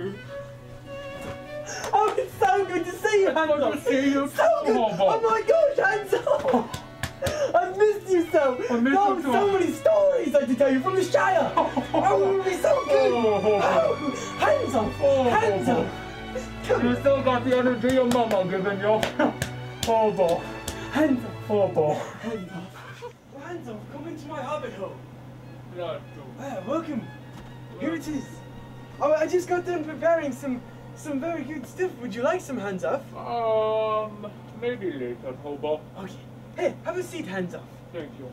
you. Oh, it's so good to see you, hands off. Good to see you. So good. Oh, Bob. Oh my gosh, hands off. I've missed you so. I missed you too. So many stories I had to tell you from the Shire. Oh, it will be so good. Oh, hands off. Hands off. You still got the energy your mama giving you. Oh, Bob. Hands off. Oh, Bob. Hands off. Hands off. Come into my hobbit hole. Yeah, Welcome. Here it is. Oh, I just got done preparing some very good stuff. Would you like some, hands off? Maybe later, Hobo. Okay. Hey, have a seat, hands off. Thank you.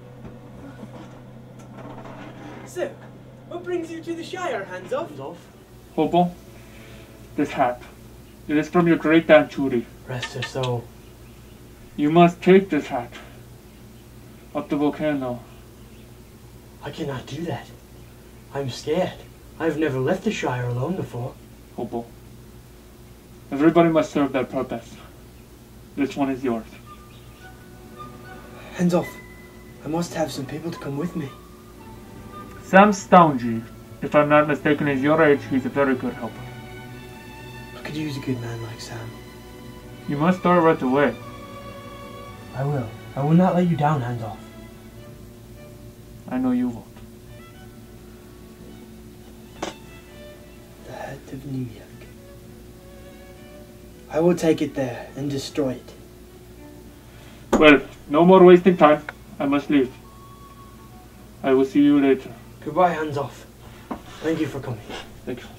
So, what brings you to the Shire, hands off? Hobo, this hat. It is from your great aunt Judy. Rest her soul. You must take this hat up the volcano. I cannot do that. I'm scared. I've never left the Shire alone before. Hobo, everybody must serve their purpose. This one is yours. Hands off. I must have some people to come with me. Sam Stoungy, if I'm not mistaken, is your age. He's a very good helper. I could use a good man like Sam. You must start right away. I will. I will not let you down, hands off. I know you won't. The Hat of New York. I will take it there and destroy it. Well, no more wasting time. I must leave. I will see you later. Goodbye, hands off. Thank you for coming. Thank you.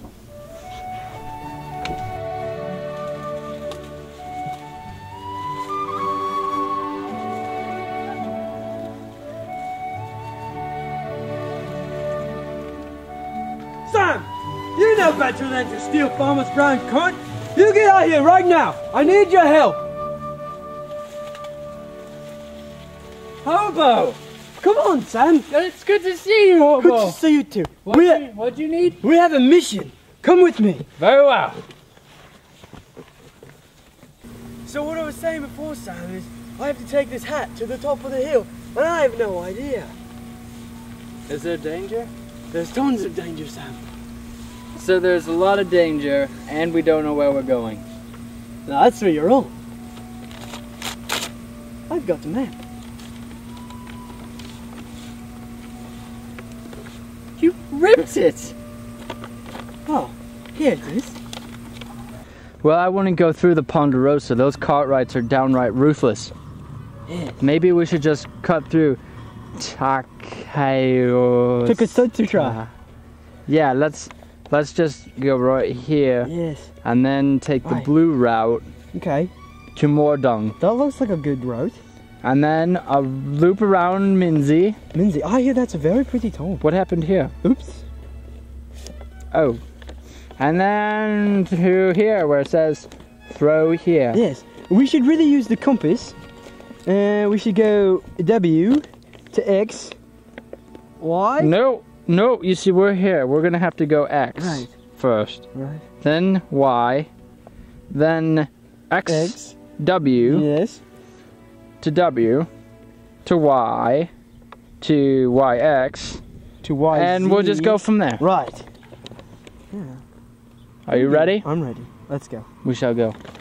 Sam! You know better than to steal Farmer's brown cunt! You get out here right now! I need your help! Hobo! Come on, Sam! It's good to see you, Hobo. Good to see you too. What do you need? We have a mission. Come with me. Very well. So what I was saying before, Sam, is I have to take this hat to the top of the hill, and I have no idea. Is there danger? There's tons of danger, Sam. So there's a lot of danger, and we don't know where we're going. Now that's where you're wrong. I've got the map. You ripped it! Oh, here it is. Well, I wouldn't go through the Ponderosa. Those Cartwrights are downright ruthless. Yeah. Maybe we should just cut through Takayos. Took a set to try. Yeah, let's just go right here. Yes. And then take the Right. blue route Okay. to Mordung. That looks like a good route. And then a loop around Minzy. Minzy, I hear that's a very pretty town. What happened here? Oops. Oh. And then to here where it says throw here. Yes. We should really use the compass. We should go W to X. Y? No, you see we're here. We're gonna have to go X Right. first. Right. Then Y. Then X. W. Yes. To W. To Y. To YX. To Y. And we'll just go from there. Right. Are you ready? I'm ready. Let's go. We shall go.